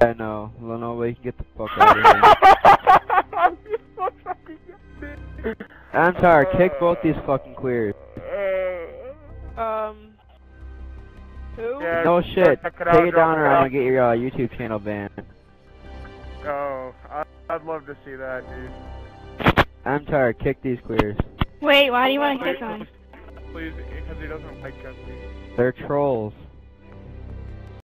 I know. Lenovo, can get the fuck out of here. I'm tired. Kick both these fucking queers. Who? Yeah, No shit. check Take out, it down or I'm out. gonna get your YouTube channel banned. Oh, I'd love to see that, dude. I'm tired. Kick these queers. Wait, why do you want to kick him? Please, because he doesn't like us. They're trolls.